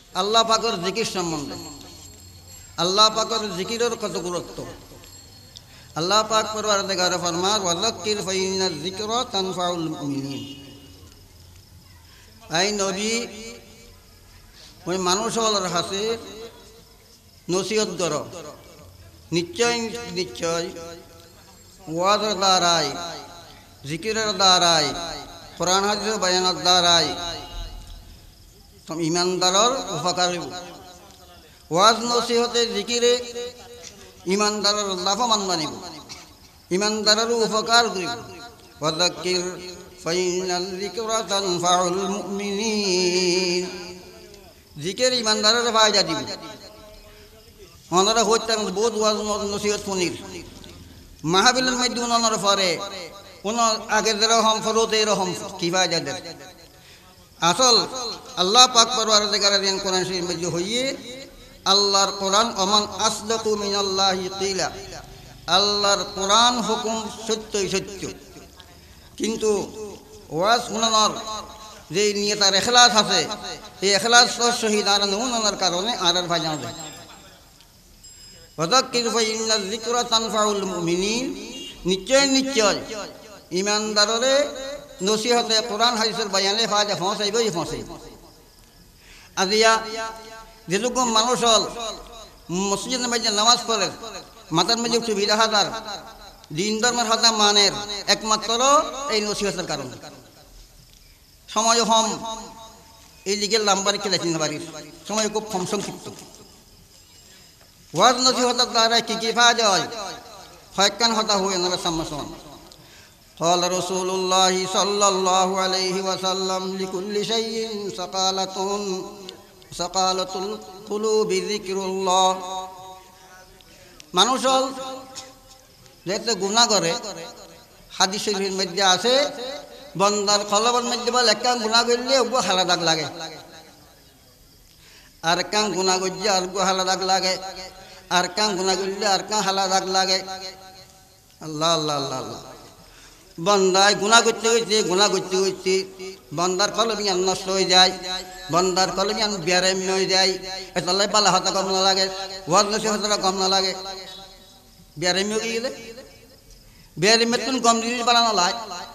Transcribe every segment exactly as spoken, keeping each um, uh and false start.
আল্লাহ পাকের জিকির সম্বন্ধে। আল্লাহ পাকের জিকিরের কত গুরুত্ব। আল্লাহ পাক পরওয়ারদিগার ফরমান ওয়াযাক্কির ফাইন্নায যিকরা তানফাউল মুমিনিন। এই নবী ওই মানুষের হাতে নসিহত কর, নিশ্চয় নিশ্চয় ওয়াজের দ্বারাই, জিকিরের দ্বারাই, কোরআন হাদিসের বয়ানের দ্বারাই ইমানদারের উপকার হইব। ওয়াজ নসিহতে জিকিরে ইমানদারের লাভবান বানিব, ইমানদারের উপকার করিব। ওয়াযাক্কির ফাইন্নাল যিকরা তানফাউল মুমিনিন। জিকির ইমানদারের ফায়দা দিব। ওনারা হইতেন বহুত ওয়াজ নসিহত শুনির মাহফিলের মধ্যে ওনার পরে ওনার আগের যেরকম ফরতে এরকম কি ফায়দা দেন। আসল আল্লাহ পাক পরওয়ারদিগার দিন কোরআন শরীফের মধ্যে হইয়ে আল্লাহর কোরআন ওমান আসদাকু মিনাল্লাহি কিলা। আল্লাহর কোরআন হুকুম সত্যই সত্য, কিন্তু ওয়াজ শুনানোর যে নিয়ে তার এখলাস আছে, এই এখলাস সহিত আর নুনানোর কারণে আর আর ভাই জানবে। ওয়াযাক্কির ফাইন্নায যিকরা তানফাউল মুমিনিন। নিশ্চয় নিশ্চয় ইমানদাররে নসিহতে কোরআন হাদিসের বয়ানে ফায়দা পৌঁছাইবই পৌঁছাইব। আজিয়া যেরকম মানুষ হল মসজিদের মধ্যে নামাজ পড়ে, মাথার মধ্যে সুবিধা হাজার দিন ধর্মের হাতা মানের একমাত্র এই নসিহতের কারণে। সময় কম, এই দিকে লাম্বার খেলে চিনতে পারি, সময় খুব কম সংক্ষিপ্ত। ওয়াজ নসিহতের দ্বারা কি কি ফায়দা হয়, কয়েকখান হতা হয়ে ওনারা সামনে। قال رسول الله صلى الله عليه وسلم لكل شيء سقالة سقالة القلوب ذكر الله। মানুষ যেতে গুনাহ করে, হাদিস শরীফের মধ্যে আছে বন্দার কলবের মধ্যে বলে একটা গুনাহ করলে ওগো হালা দাগ লাগে, আর কাম গুনাহ করলে আর গো হালা দাগ লাগে, আর কাম গুনাহ করলে আর কাম হালা দাগ লাগে। আল্লাহ আল্লাহ আল্লাহ আল্লাহ। বন্দায় গুনাহ করতে করতে গুনাহ করতে করতে বন্দার কলম ইয়ান নষ্ট হয়ে যায়, বন্দার কলম ইয়ান বেরেম হয়ে যায়। এতলাই পালা হতা কম না লাগে, ওয়াজ নসিহতটা কম না লাগে। বেরেম হয়ে গেলে বেরেমের তুন কম জিনিস বানানো লাগে।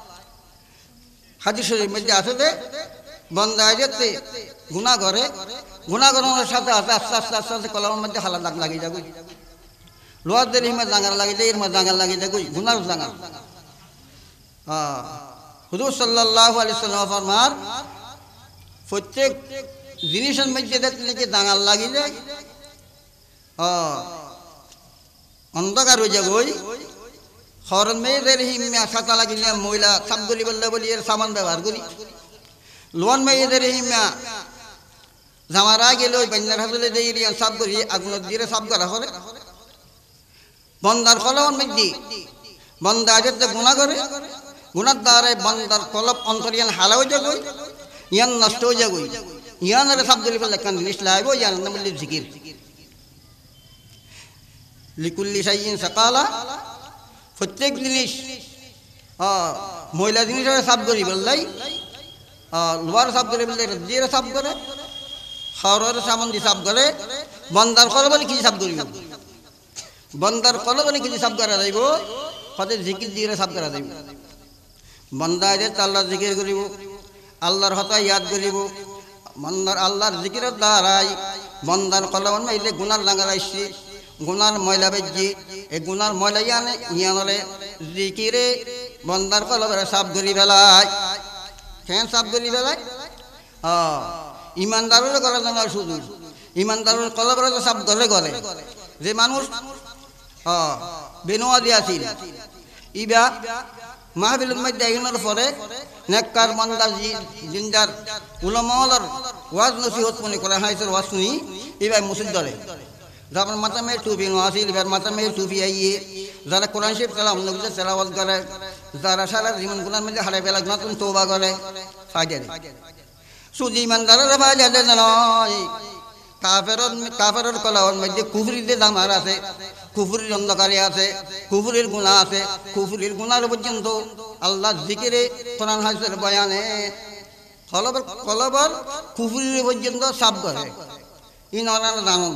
হাদিস শরীফের মধ্যে আছে যে বন্দায় যেতে গুনাহ করে, গুনাহ করানোর সাথে আস্তে আস্তে আস্তে আস্তে আস্তে কলমের মধ্যে হালা দাগ লাগিয়ে যাবে। লোহাদের হিমে জাঙ্গার লাগিয়ে যায়, এর মধ্যে জাঙ্গার লাগিয়ে যাবে, গুনার জাঙ্গার। হ্যাঁ, হুজুর সাল্লাল্লাহু আলাইহি ওয়াসাল্লাম ফরমান প্রত্যেক জিনিসের মধ্যে দেখলে কি দাঙ্গাল লাগি যায়, হ্যাঁ অন্ধকার হয়ে যাবে। ওই খর মেয়েদের হিমে ছাতা লাগিলে মহিলা সাপ গলি বললে বলি এর সামান ব্যবহার করি। লোন মেয়েদের হিমা জামারা গেলে ওই বান্যার হাতলে দিয়ে সাপ করি আগুন দিয়ে সাপ করা করে। বন্দার কলমের মধ্যে বন্দা যেতে গুনাহ করে, গুনার দ্বারাই বন্দার কলব অন্তর ইয়ান হালা হয়ে যাবে, ইয়ান নষ্ট হয়ে যাবে। ইয়ানের সাপ গলি বললে কান জিনিস লাগবে, ইয়ান নাম বললে জিকির। লিকুল্লি শাইইন সাকালা। প্রত্যেক জিনিস মহিলা জিনিসের সাপ করি বললাই, লোহার সাপ করে বললে দিয়ে সাপ করে, খরের সামান দিয়ে সাপ করে। বন্দার কলবনে কি সাপ করিব, বন্দার কলবনে কিছু সাপ করা যাইব, হতে জিকির দিয়ে সাপ করা যাইব। বন্দায় যে আল্লাহর জিকির করিব, আল্লাহর হতা ইয়াদ করিব। বন্দার আল্লাহর জিকিরের দ্বারাই বন্দার কলবন মাইলে গুনার লাগার আসছে, গুনার ময়লা বেজি, এই গুনার ময়লা ইয়ানে ইয়ানলে জিকিরে বন্দার কলবের সাপ ধরি ফেলায়। কেন সাপ ধরি ফেলায়? হ্যাঁ, ইমানদারের করার জন্য শুধু ইমানদারের কলবের সাপ ধরে করে। যে মানুষ হ্যাঁ বেনোয়া দিয়াছিল, ইবা মাহফিলের মধ্যে এগোনোর পরে নেককার মন্দার জিন্দার উলামার ওয়াজ নসিহত মনে করা হয়েছে। ওয়াজ শুনি এবার মুসিদ ধরে, যার মাথা মেয়ে টুপি নোয়াছিল, এবার মাথা মেয়ে টুপি আইয়ে যারা কোরআন শরীফ কালাম নবীদের তেলাওয়াত করে, যারা সারা জীবন গুনার মধ্যে হারাই ফেলা নতুন তওবা করে, ফায়দা দেয়। শুধু ইমানদারের ফায়দা দেয় নয়, কাফেরর কাফেরর কলাওয়ার মধ্যে কুফরিদের দামার আছে, কুফরির অন্ধকারে আছে, কুফরির গুনাহ আছে। কুফরির গুনার পর্যন্ত আল্লাহর জিকিরে কোরআন হাদিসের বয়ানে কলবর কলবর কুফরির পর্যন্ত সাফ করে। ই নরান জানুন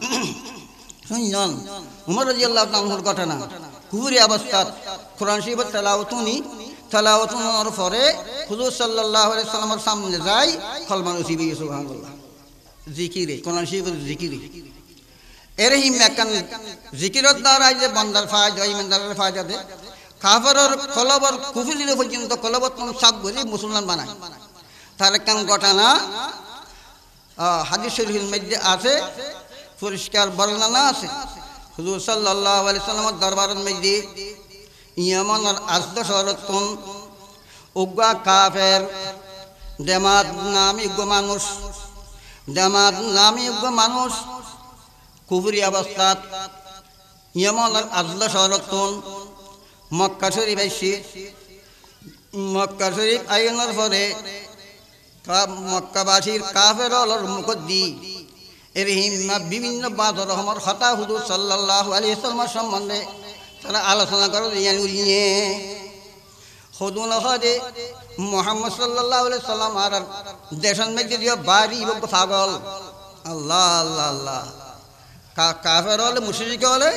শুনজন উমর রাদিয়াল্লাহু তাআলার ঘটনা কুফরি অবস্থাত কোরআন শরীফ তেলাওয়াতুনি তেলাওয়াতুনের পরে হুজুর সাল্লাল্লাহু আলাইহি সাল্লামের সামনে যাই কলমা নসিবি সুবহানাল্লাহ জিকিরে কোরআন শরীফের জিকিরে এরহিম মেকান জিকিরত দ্বারা যে বান্দার ফায়দা ইমানদারের ফায়দা দে কাফেরের কলবর কুফরির পর্যন্ত কলবতন সাব করে মুসলমান বানায় তার কান ঘটনা হাদিস শরীফের মধ্যে আছে পরিষ্কার বর্ণনা আছে হুজুর সাল্লাল্লাহু আলাইহি সাল্লামের দরবারের মধ্যে ইয়ামানের আজদ শরতন উগা কাফের দেমাদ নামী উগ্র মানুষ দেমাদ নামী উগ্র মানুষ কুফরি অবস্থাত ইয়ামানের আজদ শরতন মক্কা শরীফ আইসি মক্কা শরীফ আইনের পরে মক্কাবাসীর কাফের অলর মুকদ্দি এরহিম বিভিন্ন বাদর রহমর হতা হুজুর সাল্লাল্লাহু আলাইহি সাল্লামের সম্বন্ধে তারা আলোচনা করে ইয়ান উলিয়ে হুদুন হদে মুহাম্মদ সাল্লাল্লাহু আলাইহি সাল্লাম আর দেশের মধ্যে দিয়ে বাড়ি বক পাগল আল্লাহ আল্লাহ আল্লাহ কাফের হলে মুশরিক হলে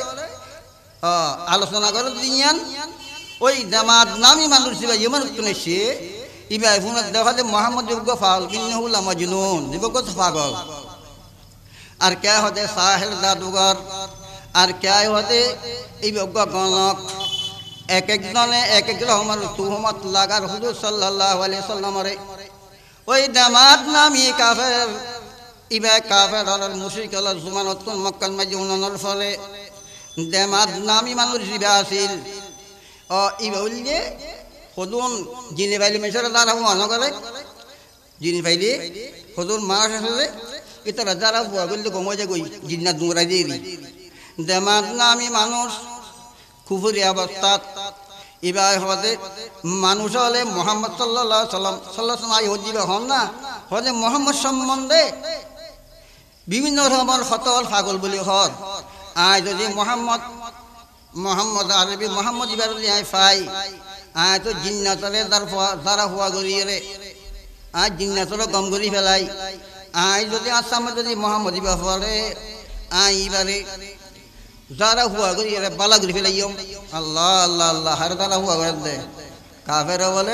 আলোচনা করে দিয়ান ওই জামাত নামি মানুষ ছিল ইমান তুনেছে ইবা ফুনা দেখাতে মোহাম্মদ যুগ ফাল ইন্নাহুলা মাজনুন যুগ পাগল আর কে হতে সাহেল জাদুঘর আর কে হতে এই বজ্ঞ গণক এক একজনে এক এক রকমের তুহমত লাগার হুজুর সাল্লাল্লাহু আলাইহি সাল্লামরে ওই জামাত নামি কাফের ইবা কাফের আর মুশরিক আল জুমানত মক্কার মাঝে উনানোর ফলে জামাত নামি মানুষ ইবা আছিল ও ইবা উল্লে হুদুন জিনে বাইলে মেশার দ্বারা মনে করে জিনে বাইলে হুদুন মাস আসলে ইতারা যারা বুয়া করলে কমে যায় গই জিন্নাত দুমরা দিয়ে জামাত নামি মানুষ কুফরি অবস্থাত এবার হতে মানুষ হলে মোহাম্মদ সাল্লাল্লাহু সাল্লাম সাল্লাল্লাহু আলাই হজিবা হন না হলে মোহাম্মদ সম্বন্ধে বিভিন্ন রকমের হতল পাগল বলি হর আয় যদি মোহাম্মদ মোহাম্মদ আরবি মোহাম্মদ ইবার আই ফাই আয় তো জিন্নাতরে দ্বারা হওয়া গড়িয়ে রে আয় জিন্নাতরে গম গড়ি ফেলাই আয় যদি আসামে যদি মোহাম্মদ ইবা ফলে আয় ইবারে যারা হুয়া করি এরা বালা করে ফেলাইম আল্লাহ আল্লাহ আল্লাহ হার দ্বারা হুয়া করে দে কাফের বলে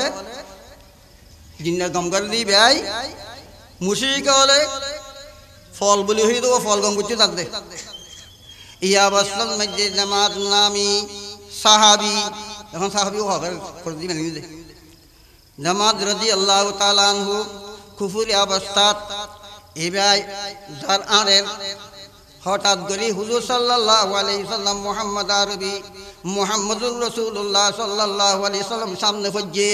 জিন্নার গম করে দিই ভাই মুশরিক হলে ফল বলি হয়ে দেবো ফল গম করতে তার দে ইয়া বাসলাম মধ্যে জামাত নামি সাহাবি এখন সাহাবিও হবে করে দিবেন জামাত রাদিয়াল্লাহু তাআলা আনহু কুফরি অবস্থাত এবার যার আরের হঠাৎ করে হুজুর সাল্লাল্লাহু আলাইহি সাল্লাম মুহাম্মদ আরবি মুহাম্মদুর রাসূলুল্লাহ সাল্লাল্লাহু আলাইহি সাল্লাম সামনে পড়ছে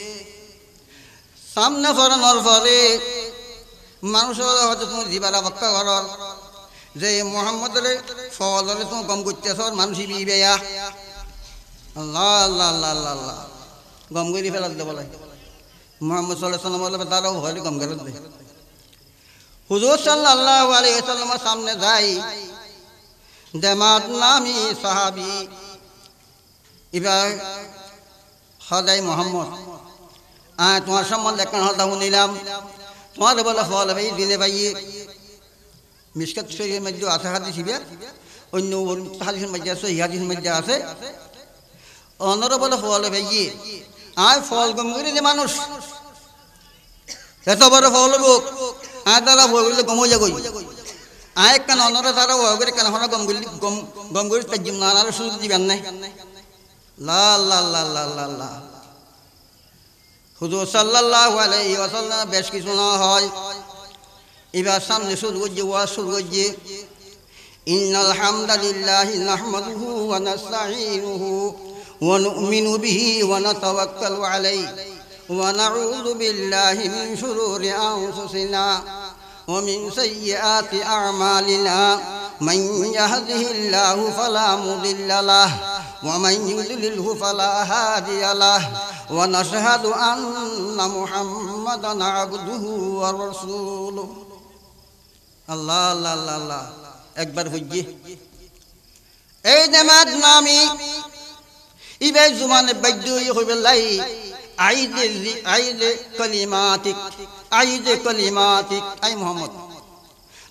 সামনে পড়ানোর পরে মানুষের হয়তো তুমি দিবারা বাক্কা করার যে মুহাম্মদের ফল হলে তুমি গম করতেছ মানুষই বিবেয়া আল্লাহ আল্লাহ আল্লাহ আল্লাহ আল্লাহ গম করে ফেলার দেবো মুহাম্মদ সাল্লাল্লাহু আলাইহি সাল্লাম বলে তারাও ভয় গম করে দে হুজুর সাল্লাল্লাহু আলাইহি ওয়াসাল্লামের সামনে যাই জামাত নামি সাহাবী এবার হদাই মোহাম্মদ আয় তোমার সম্বন্ধে কেন হদা শুনিলাম তোমার বলে ফল ভাই দিলে ভাই মিশকাত শরীফের মধ্যে আছে হাদিস ইবে অন্য হাদিসের মধ্যে আছে এই হাদিসের মধ্যে আছে অনর বলে ফল ভাই আয় ফল গম করে যে মানুষ এত বড় ফল লোক আয় তারা হয়ে গেলে গম হয়ে যাবই আয় কেন অনরা তারা হয়ে গেলে কেন হনা গম গলি গম গম করে তার জিম নানার শুনতে দিবেন না লা লা লা লা লা লা হুজুর সাল্লাল্লাহু আলাইহি ওয়াসাল্লাম বেশ কিছু না হয় এবার সামনে শুরু করছে ওয়াজ শুরু করছে ইন্নাল হামদালিল্লাহি নাহমাদুহু ওয়া নাস্তাঈনুহু ওয়া নু'মিনু বিহি ওয়া নাতাওয়াক্কালু আলাইহি ونعوذ بالله من شرور أنفسنا ومن سيئات أعمالنا من يهده الله فلا مضل له ومن يضلله فلا هادي له ونشهد أن محمدا عبده ورسوله الله الله الله الله أكبر فجي أي جماعة نامي إذا زمان بدو يخبر الله عيد عيد كلماتك عيد كلماتك أي محمد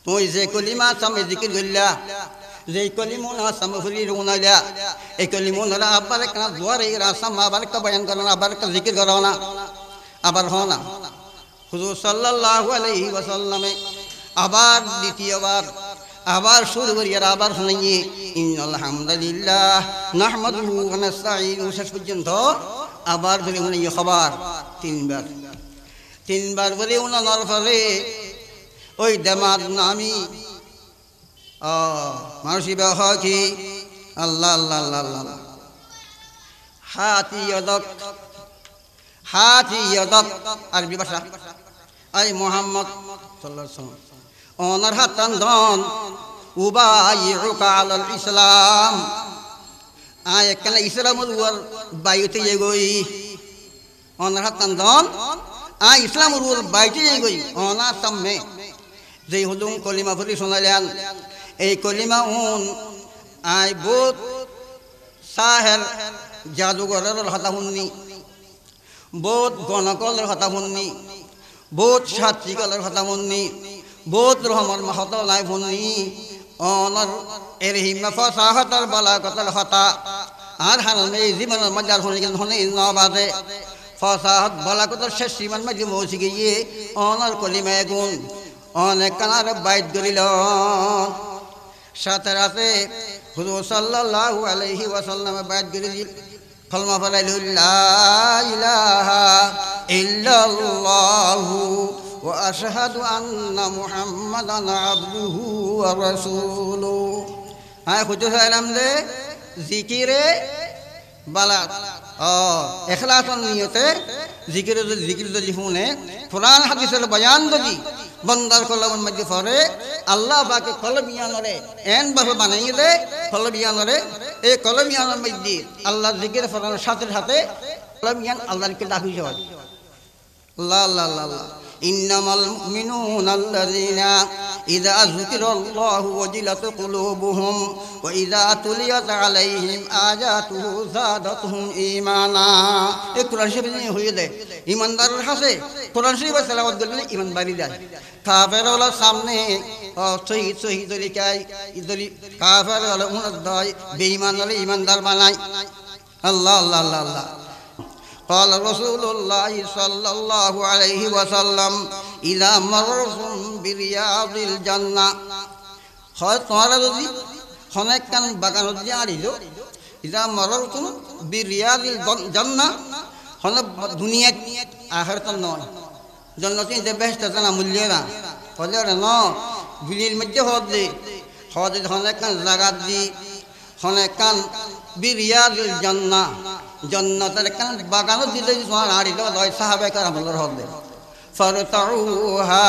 তুই যে কলিমা সামে জিকির করলা যে কলিমুনা সামে ফুলি রুনাইলা এই কলিমুনা আবার কানা দুয়ারে রাসাম আবার কা বয়ান করো না আবার কা জিকির করো না আবার হো না হুজুর সাল্লাল্লাহু আলাইহি ওয়াসাল্লামে আবার দ্বিতীয়বার আবার শুরু করিয়া আবার শুনাইয়ে ইন্নাল হামদুলিল্লাহ নাহমাদুহু ওয়া নাস্তাঈনুহু শেষ পর্যন্ত আবার বলে উনি খবর তিনবার তিনবার বলে উনার পরে ওই দামাত নামি ও মানুষই বাকি আল্লাহ আল্লাহ আল্লাহ আল্লাহ হাতি ইয়াদক হাতি ইয়াদক আরবি ভাষা আই মুহাম্মদ সাল্লাল্লাহু আলাইহি ওয়াসাল্লাম ওনার হাতান দন উবাইউকা আলাল ইসলাম আয় কেন ইসলামুল ওয়ার বাইতে এগোই ওনার হাতান দন আয় ইসলামুল ওয়ার বাইতে এগোই ওনা সামনে যে হুলুম কলিমা ফুলি শোনালেন এই কলিমা উন আয় বহুত সাহের জাদুঘরের কথা শুননি বহুত গণকলের কথা শুননি বহুত সাত্বিকলের কথা শুননি বহুত রহমর মাহতলাই শুননি অনর এর হিমা ফসাহতর বালাকতর কথা আর হানমে জীবনের মজার শুনি কিন্তু শুনি নবাদে ফসাহত বালাকতর শেষ সীমান মাঝে পৌঁছে গিয়ে অনর কলিমা গুণ অনেক কানার বাইত করিল সাথে রাতে হুজুর সাল্লাল্লাহু আলাইহি ওয়াসাল্লাম বাইত করিল কলমা পড়াইল লা ইলাহা ইল্লাল্লাহু ওয়া আশহাদু আন্না মুহাম্মাদান আবদুহু ওয়া রাসূলুহু হ্যাঁ হুজুর সাল্লাম দে জিকিরে বালাত ও ইখলাসন নিয়তে জিকিরে জিকির যদি শুনে কোরআন হাদিসের বয়ান যদি বন্দার কলমের মধ্যে পড়ে আল্লাহ পাকে কলমিয়ানরে এন ভাবে বানাই দে কলমিয়ানরে এই কলমিয়ানের মধ্যে আল্লাহ জিকির ফরানোর সাথে সাথে কলমিয়ান আল্লাহকে ডাকি যাওয়া আল্লাহ আল্লাহ আল্লাহ ইন্নামাল মুমিনুনা আল্লাযীনা ইযা যুকিরাল্লাহু ওয়াজিলাত কুলুবুহুম ওয়া ইযা তুলিয়াত আলাইহিম আয়াতুহু যাদাতুহুম ঈমানা এই কোরআন শরীফ নিয়ে হয়ে দেয় ঈমানদারের কাছে কোরআন শরীফ তেলাওয়াত করলে ঈমান বাড়ি যায় কাফেরওয়ালা সামনে শহীদ শহীদ তরিকায় ইদলি কাফেরওয়ালা উনদ্দয় বেঈমান হলে ঈমানদার বানায় আল্লাহ আল্লাহ আল্লাহ আল্লাহ قال رسول الله صلى الله عليه وسلم إذا مررتم برياض الجنة হয় তোমরা যদি অনেক কান বাগান দিয়ে আড়িল ইদা মারারতুম বিরিয়াদিল জান্নাহ হন দুনিয়া আখিরাত নয় জান্নাতে যে বেহেশত জানা মূল্য না হলে ন বিলির মধ্যে হদে হদে অনেক কান জায়গা দি অনেক কান বিরিয়াদিল জান্নাহ জান্নাতের কান বাগান দিলে তোমার আড়িল দয় সাহাবে কারামুল্লাহর হদে ফারতাউহা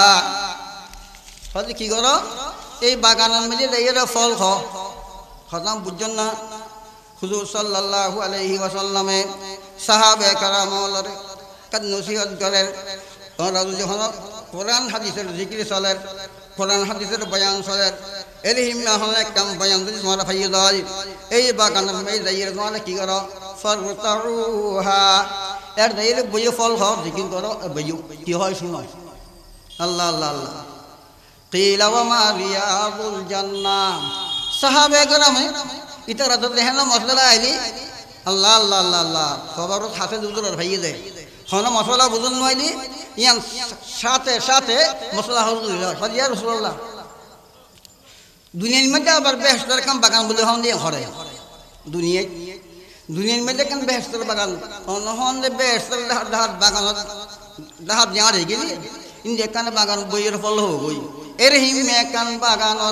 হদে কি করো এই বাগানের মধ্যে এরা ফল খ খতম বুঝছেন না হুজুর সাল্লাল্লাহু আলাইহি ওয়াসাল্লামে সাহাবে কারামুল্লাহর কাদ নসিহত করেন ওরা যখন কোরআন হাদিসের জিকির চলেন কোরআন হাদিসের বয়ান চলেন এর হিমনা হলে কাম বয়ান যদি তোমার ফাইয়ে দেয় এই বাগানের মধ্যে যাইয়ে তোমার কি করো ফারতাউহা এর যাইয়ে বইয়ে ফল খাও জিকির করো বইয়ে কি হয় শুনো আল্লাহ আল্লাহ আল্লাহ قيل وما رياض الجنة صحابة کرام ইতারা তো দেখেন না মশলা আইলি আল্লাহ আল্লাহ আল্লাহ আল্লাহ সবার হাতে দুধর ভাইয়ে দেয় হন মশলা বুঝুন নইলি ইয়ান সাথে সাথে মশলা হল ইয়া রাসূলুল্লাহ দুনিয়ার মধ্যে আবার বেহেশতের কাম বাগান বলে হন দিয়ে ঘরে দুনিয়া দুনিয়ার মধ্যে কাম বেহেশতের বাগান হন হন বেহেশতের দাহাত বাগান দাহাত জাঁড়ে গেলি ইন্দে কান বাগান বইয়ের ফল হই এর হিমে কান বাগানর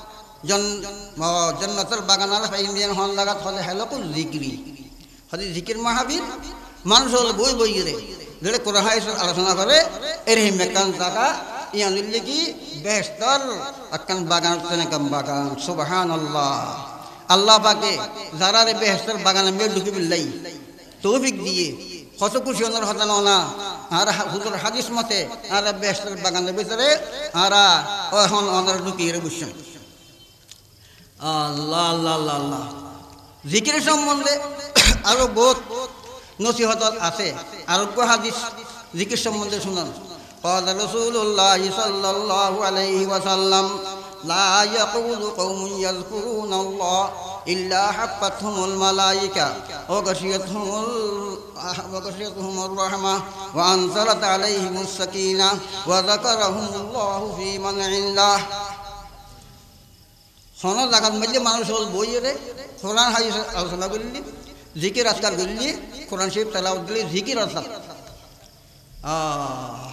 জন্নতের বাগানার ইন্ডিয়ান হন লাগাত হলে হেলো কো জিকিরি হদি জিকির মাহাবীর মানুষ হল বই বই রে যেটা কোরআন হাদিসের আলোচনা করে এর হিমে কান জায়গা ইয়ান লিখি বেহেশতর আকান বাগান তেনে কাম বাগান সুবহানাল্লাহ আল্লাহ পাকে যারা রে বেহেশতর বাগানে মে ঢুকি বিল্লাই তৌফিক দিয়ে কত খুশি হনার হতা না আর হুজুর হাদিস মতে আর বেহেশতের বাগানের ভিতরে আর এখন ওনার ঢুকিয়ে বসছেন আল্লাহ আল্লাহ আল্লাহ আল্লাহ জিকিরের সম্বন্ধে আরো বহুত নসিহত আছে আরোগ্য হাদিস জিকির সম্বন্ধে শুনান قال رسول الله صلى الله عليه وسلم لا يقول قوم يذكرون الله إلا حفتهم الملائكة وغشيتهم وغشيتهم الرحمة وأنزلت عليهم السكينة وذكرهم الله في من عنده শোনো লাগাত মধ্যে মানুষ হল বই রে কোরআন হাদিস আলোচনা করলি জিকির আজকার করলি কোরআন শরীফ তেলাওয়াত করলি জিকির আজকার আহ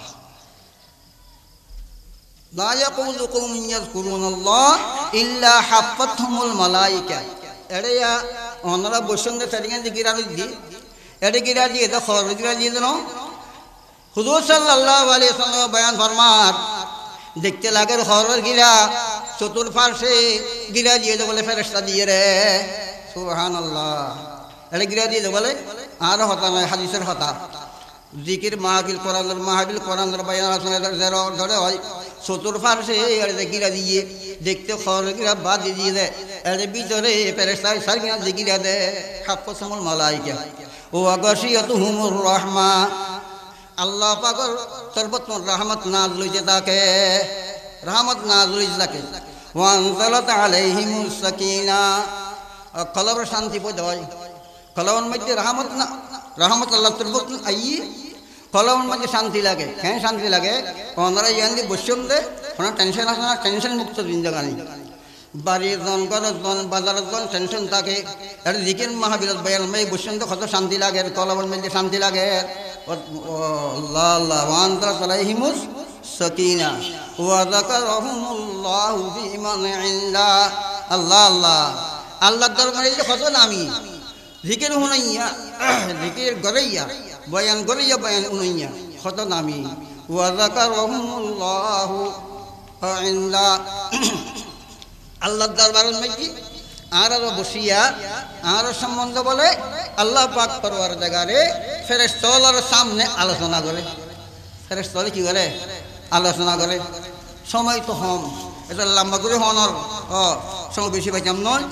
لا يقول قوم يذكرون الله إلا حفتهم الملائكة এড়িয়া ওনারা বসঙ্গে তারিখে জিকিরা দি এড়ে গিরা দিয়ে তো খবর গিরা দিয়ে দেন হুজুর সাল্লাল্লাহু আলাইহি ওয়াসাল্লাম বয়ান ফরমান দেখতে লাগে খবর গিরা চতুর্পার্শ্বে গিরা দিয়ে দে বলে ফেরেশতা দিয়ে রে সুবহানাল্লাহ এড়ে গিরা দিয়ে দে বলে আর হতা নয় হাদিসের হতা জিকির মাহফিল কোরআনের মাহফিল কোরআনের বয়ান আলোচনা ধরে হয় চতুর্পার্শ্বে এড়ে গিরা দিয়ে দেখতে খবর গিরা বাদ দিয়ে দেয় এর ভিতরে ফেরেশতা সারিয়া জিকিরা দে হাফসামুল মালাইকা ওয়া গাশিয়াতুহুমুর রাহমা আল্লাহ পাকের সর্বত্র রহমত নাযিল হইতে থাকে রহমত নাযিল হইতে থাকে ওয়া আনজালাত আলাইহিমুস সাকিনা কলবের শান্তি পয়দা হয় কলবের মধ্যে রহমত না রহমত আল্লাহ সর্বত্র আই কলবের মধ্যে শান্তি লাগে কেন শান্তি লাগে ওনারা ইয়ান্দি বসছেন দে কোনো টেনশন আসে না টেনশন মুক্ত জিন্দেগানি বাড়ির জন ঘরের জন বাজারের জন টেনশন থাকে আর জিকির মাহফিল বয়ান মে বসছেন তো কত শান্তি লাগে কলবের মধ্যে শান্তি লাগে আল্লাহ আল্লাহ ওয়া আনজালাত আলাইহিমুস সাকিনা ওয়া যাকারাহুমুল্লাহু ফি মান ইনদা আল্লাহ আল্লাহ আল্লাহর দরবারে কত নামি জিকির হুনাইয়া জিকির গরাইয়া বয়ান গরাইয়া বয়ান উনাইয়া কত নামি ওয়া যাকারাহুমুল্লাহু ইনদা আল্লাহর দরবারের মধ্যে আর বসিয়া আর সম্বন্ধ বলে আল্লাহ পাক পরওয়ার জায়গারে ফেরেশতার সামনে আলোচনা করে ফেরেশতা কি করে আলোচনা করে সময় তো কম এটা লম্বা করে হনর ও সময় বেশি পাইতাম নয়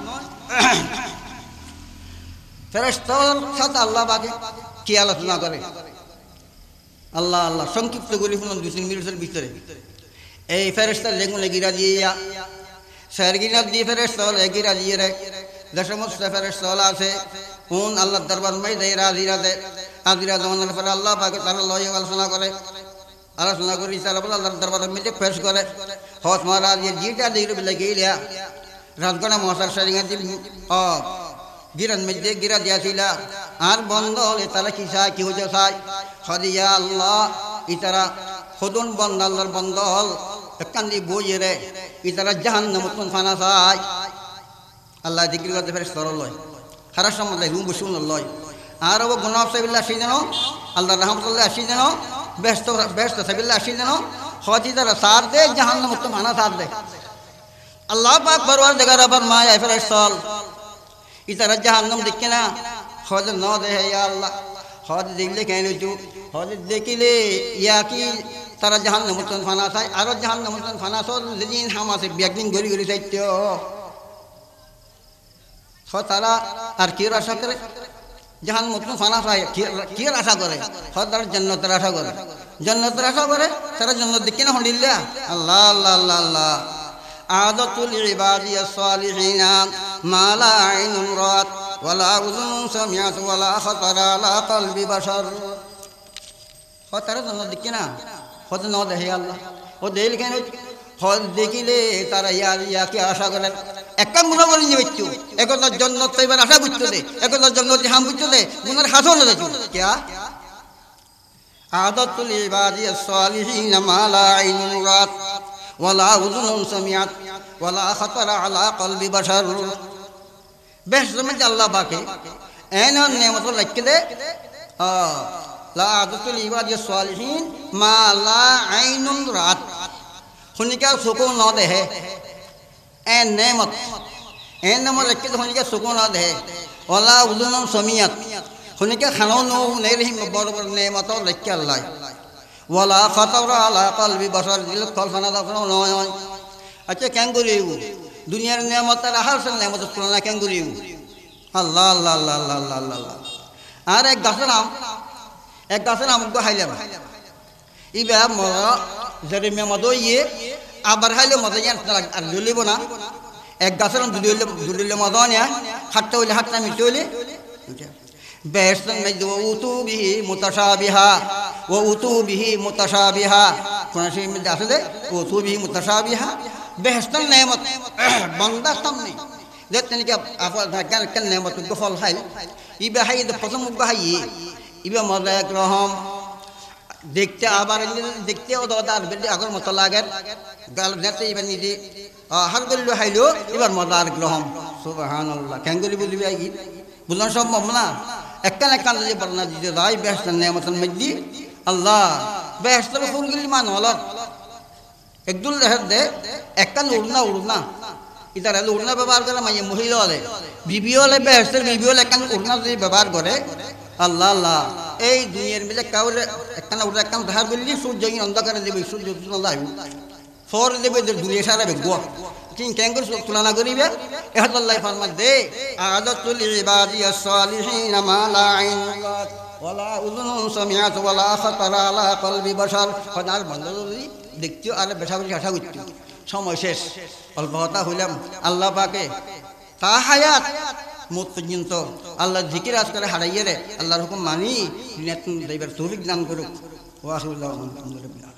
ফেরেশতার সাথে আল্লাহ পাকে কি আলোচনা করে আল্লাহ আল্লাহ সংক্ষিপ্ত করে শুনুন দুই তিন মিনিটের ভিতরে এই ফেরেশতা লেগুন লেগিরা দিয়া সারগিনা দিয়ে ফেরেশতা লেগিরা দিয়ে রে যে সমস্ত ফেরেশতা আছে কোন আল্লাহর দরবার মে দেয় রাজিরা দে আজিরা জামানের পরে আল্লাহ পাকে তারা লয় আলোচনা করে আলোচনা করি তারা বলে আল্লাহর দরবার মে পেশ করে হস মহারাজ জিটা দিয়ে বলে গিলা রাজগণা মহাসার সারিঙ্গা দি ও গিরান মধ্যে গিরা দিয়াছিল আর বন্ধ হলে তারা কি চায় কি হইতে চায় হদিয়া আল্লাহ ইতারা হদুন বন্ধ আল্লাহর বন্ধ হল কান্দি বইয়ে রে ইতারা জাহান্নাম কোন ফানা চায় আল্লাহ জিকির করতে ফেরেশতা লয় খারাপ সম্বন্ধে রুম বসুন লয় আর ও গুনাহ সাবিল্লাহ আসি যেন আল্লাহ রহমতুল্লাহ আসি যেন ব্যস্ত ব্যস্ত সাবিল্লাহ আসি যেন হদি তারা সার দে জাহান্নাম কোন ফানা সার দে আল্লাহ পাক পরওয়ার দেগার ফরমায় এ ফেরেশতা ইতারা জাহান্নাম দেখে না হদ ন দে হে আল্লাহ হদ দেখলে কেন চু হদ দেখিলে ইয়া কি তারা জাহান্নাম কোন ফানা চায় আর জাহান্নাম কোন ফানা সল যেদিন হামাসে একদিন গড়ি গড়ি যাইত হ তারা আর কি আশা করে জাহান্নাম কোন ফানা চায় কি আশা করে হ তারা জান্নাতের আশা করে জান্নাতের আশা করে তারা জান্নাত দেখে না হলিল্লা আল্লাহ আল্লাহ আল্লাহ আল্লাহ আদাতুল ইবাদিয়াস সালিহিনা মা লা আইনুন রাত ওয়ালা উযুনুন সামিআত ওয়ালা খাতারা আলা কলবি বাশার হ তারা জান্নাত দেখে না হদ ন দেহে আল্লাহ ও দেল কেন হদ দেখিলে তারা ইয়া ইয়াকে আশা করে একটা গুণা বলি নিবেচ্ছু একতার জান্নাত পাইবার আশা করতে দে একতার জান্নাত হাম করতে দে গুনার হাসন না দেখু কিয়া আদাতুল ইবাদিয়াস সালিহিন মা লা আইনুন রাত ওয়ালা উযুনুন সামিআত ওয়ালা খাতারা আলা কলবি বাশার বেশ সময় আল্লাহ পাকে এন নেমত রাখতে দে আ লা আদাতুল ইবাদিয়াস সালিহিন মা লা আইনুন রাত খুনিকা সুকুন ন দেহে এ নেমত এ নেমত রাখতে খুনিকা সুকুন ন দেহে ওয়ালা উযুনুন সামিআত খুনিকা খানো ন নেরহিম বড় বড় নেমত রাখতে আল্লাহ ওয়ালা খাতারা আলা কলবি বাশার দিল কল্পনা দাও নয় নয় আচ্ছা কেন করিও দুনিয়ার নেমত আর আহার নেমত তুলনা কেন করিও আল্লাহ আল্লাহ আল্লাহ আল্লাহ আল্লাহ আল্লাহ আর এক গাছের আম এক গাছের আম খাইলাম ইবা মরা যারে মেমাদো ইয়ে আবার হাইলে মজা জান আর জ্বলিব না এক গাছের দুলিলে দুলিলে মজা নিয়া হাতটা হইলে হাতটা মিটে হইলে বেহেশতের মধ্যে উতু বিহি মুতাশাবিহা ও উতু বিহি মুতাশাবিহা কোন সেই মধ্যে আছে যে উতু বিহি মুতাশাবিহা বেহেশতের নেমত বান্দার সামনে যে তেনিকে আফল কেন কেন নেমত গফল হাই ইবা হাই প্রথম হাই ইবা মজা এক রকম দেখতে আবার দেখতে ও দাদার বেদে আগর মতো লাগে গাল নেতে ইবা নিদি হার গলিল হাইলো এবার মজার গ্রহম সুবহানাল্লাহ কেঙ্গলি বলবি আই বুঝলাম সম্ভব না একখান একখান যদি বর্ণনা দিতে যায় বেহেশতের নেমতের মধ্যে আল্লাহ বেহেশতের ফুল গলি মান হলত একদুল দেহের দে একখান উড়না উড়না ইতার হলে উড়না ব্যবহার করে মাইয়ে মহিলা হলে বিবি হলে বেহেশতের বিবি হলে একখান উড়না যদি ব্যবহার করে আল্লাহ আল্লাহ এই দুনিয়ার মিলে কাউরে একখানা উড়না একখান ধার বললি সূর্য অন্ধকারে দেবে সূর্য আল্লাহ ফর দেবে দুনিয়া সারা বেগুয়া কিং কেঙ্গর তুলনা করিবে এহাদাল্লাহ ফরমাত দে আদাতুল ইবাদিয়াস সালিহিন মা লা আইন ওয়ালা উযুন সামিআত ওয়ালা খাতারা আলা কলবি বাশার খোদার বন্ধুরি দেখছো আর বেশাবেশি আশা করছো সময় শেষ অল্প কথা হইলাম আল্লাহ পাকে তা হায়াত মত পর্যন্ত আল্লাহ জিকির আজ করে হারাইয়ে রে আল্লাহর হুকুম মানি দুনিয়াত দইবার তৌফিক দান করুক ওয়া আখিরুল্লাহ আলহামদুলিল্লাহ।